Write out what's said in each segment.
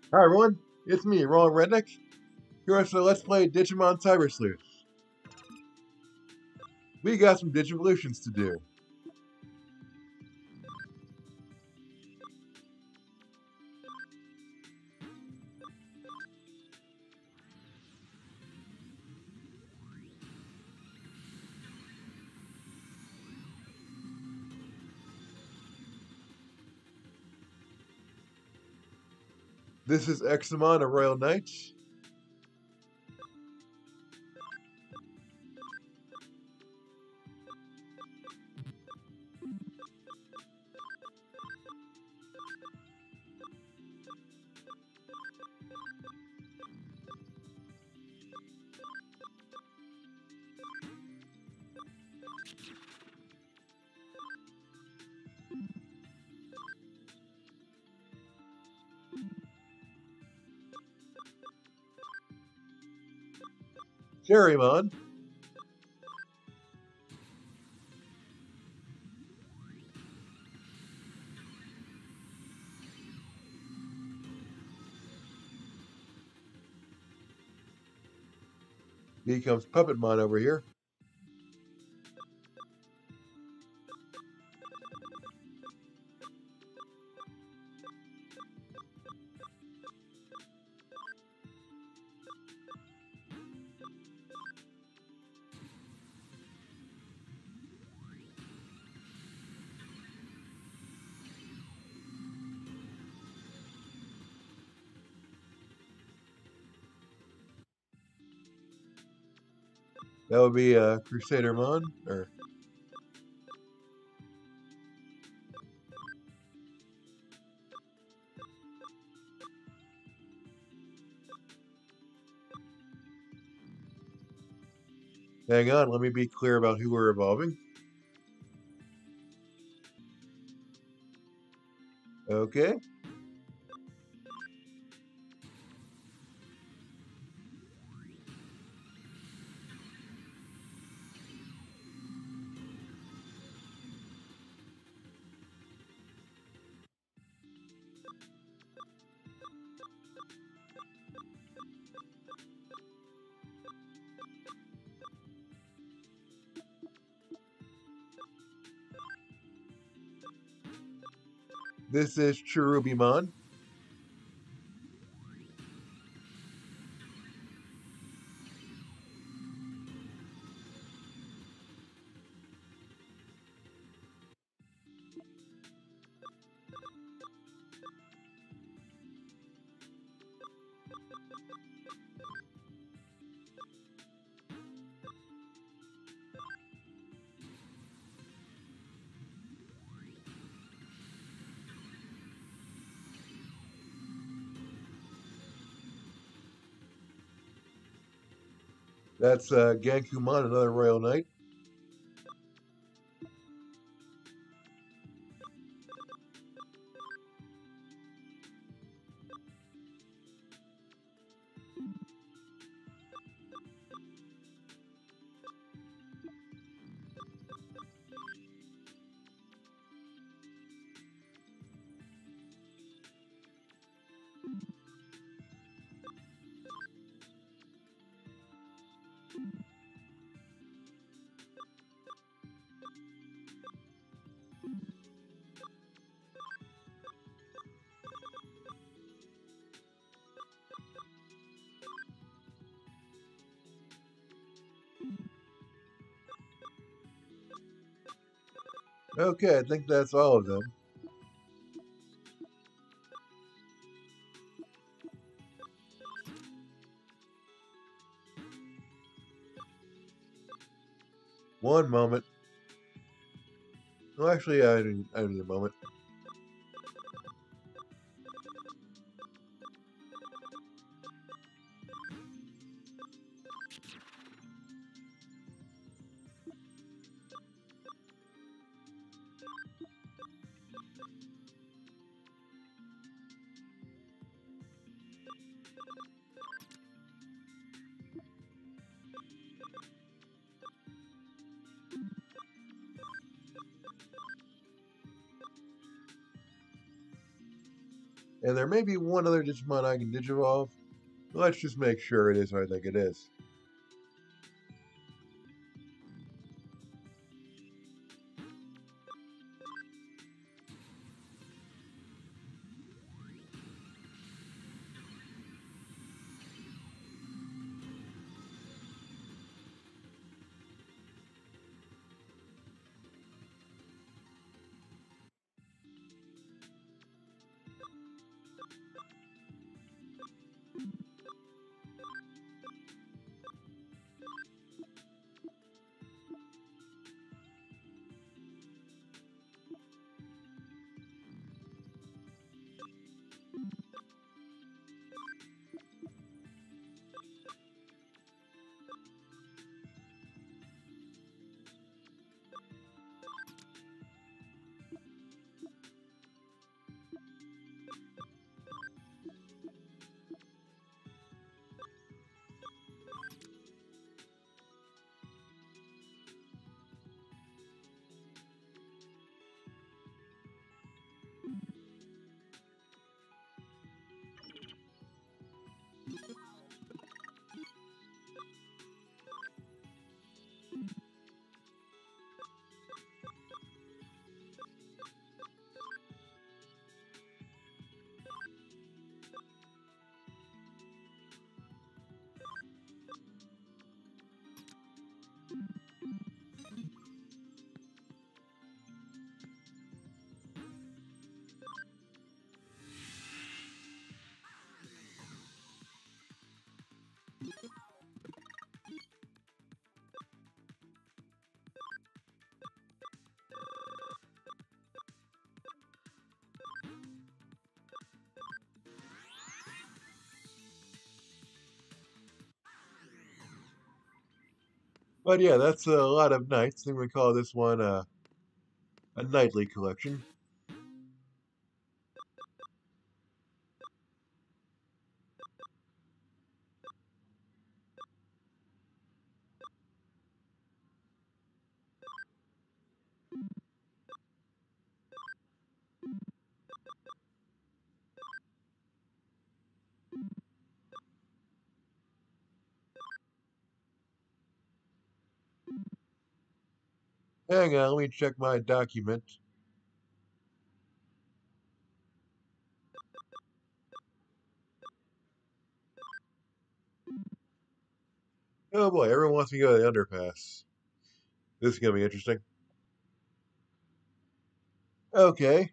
Hi everyone, it's me, Wrong Redneck. Here on the Let's Play Digimon Cyber Sleuth. We got some Digivolutions to do. This is Examon, a Royal Knight. Cherrymon. Here comes Puppetmon over here. That would be Crusadermon, or hang on, let me be clear about who we're evolving. Okay. This is Cherubimon. That's Gankumon, another Royal Knight. Okay, I think that's all of them. One moment. Well, actually, I need a moment. And there may be one other Digimon I can Digivolve. Let's just make sure it is what I think it is. But yeah, that's a lot of nights. I think we call this one a nightly collection. Hang on, let me check my document. Oh boy, everyone wants me to go to the underpass. This is going to be interesting. Okay.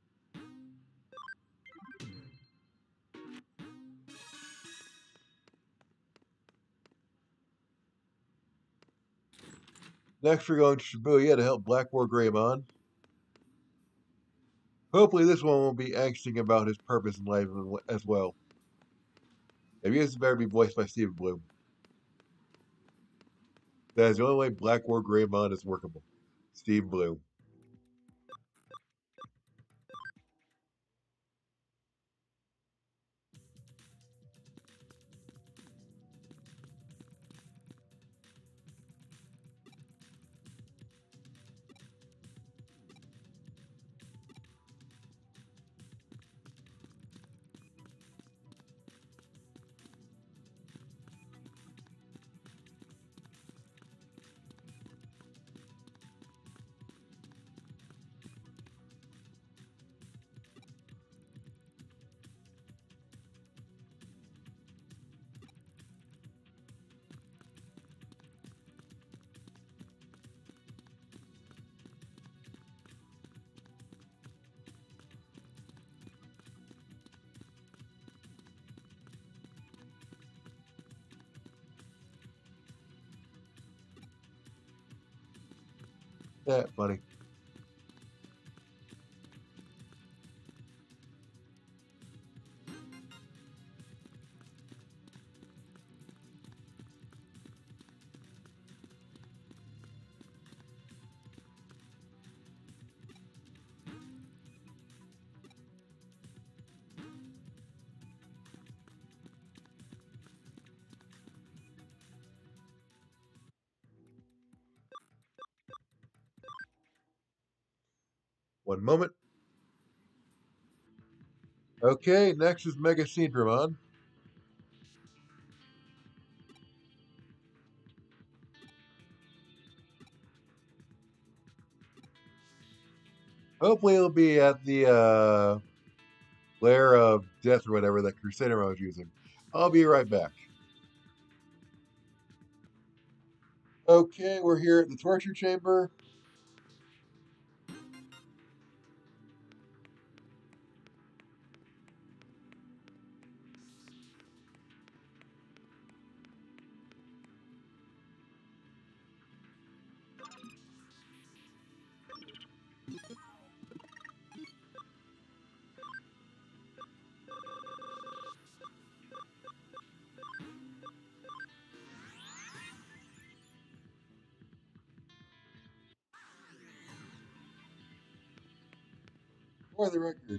Next, we're going to Shibuya to help Blackwargreymon. Hopefully, this one won't be angsting about his purpose in life as well. If he is, better be voiced by Stephen Bloom. That is the only way Blackwargreymon is workable. Steve Bloom. That funny. One moment. Okay, next is Megaseadramon. Hopefully it'll be at the lair of death or whatever that Crusader was using. I'll be right back. Okay, we're here at the torture chamber. For the record.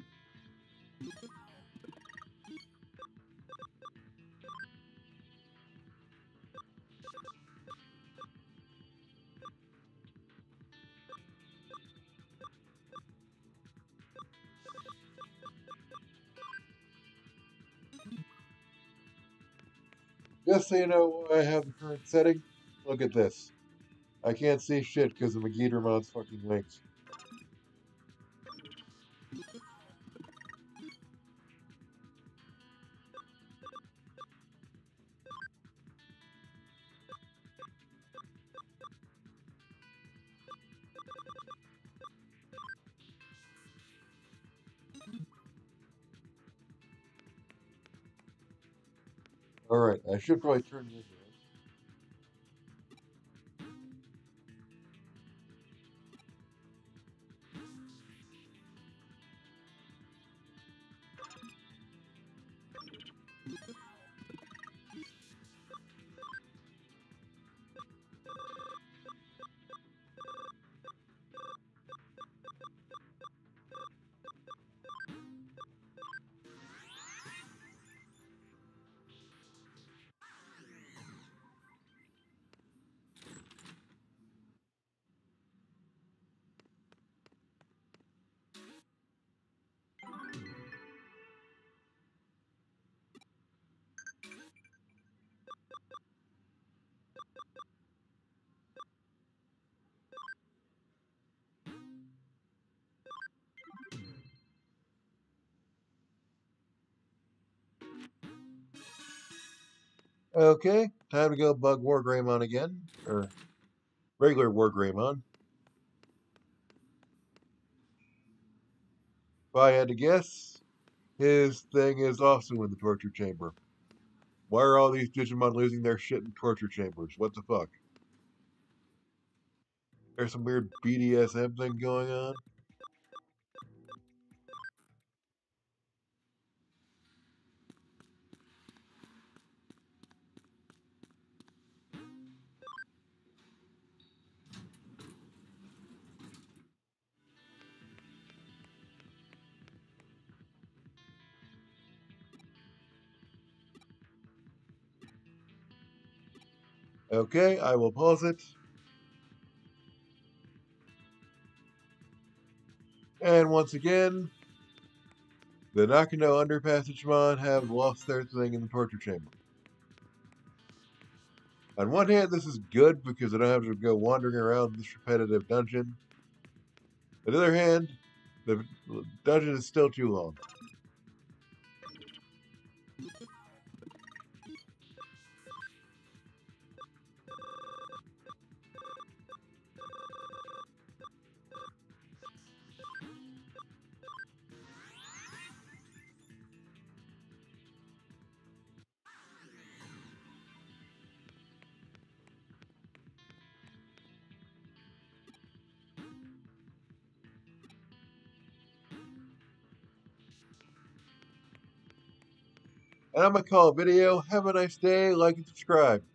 Just so you know why I have the current setting, look at this. I can't see shit because of Megaseadramon's fucking links. Alright, I should probably turn this Okay, time to go bug Wargreymon again. Or regular Wargreymon. If I had to guess, his thing is also in the torture chamber. Why are all these Digimon losing their shit in torture chambers? What the fuck? There's some weird BDSM thing going on. Okay, I will pause it. And once again, the Nakano Underpassagement have lost their thing in the torture chamber. On one hand, this is good because I don't have to go wandering around this repetitive dungeon. On the other hand, the dungeon is still too long. And I'm going to call a video. Have a nice day. Like and subscribe.